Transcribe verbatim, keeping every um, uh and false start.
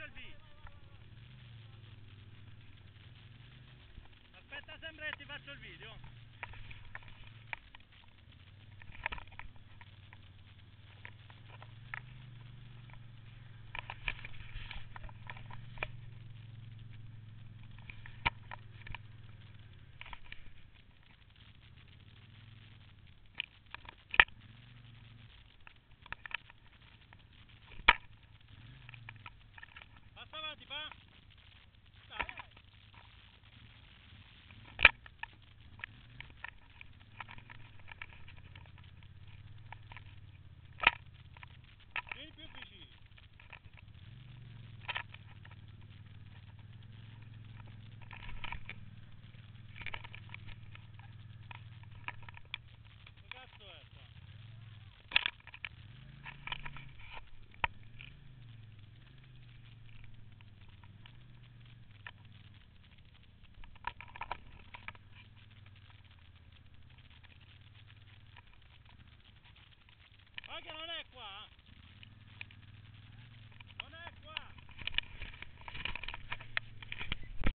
Albi. Aspetta sempre che ti faccio il video. Passa avanti, va! Dai, dai! Vieni più vicino! Che cazzo è qua? Ma che non è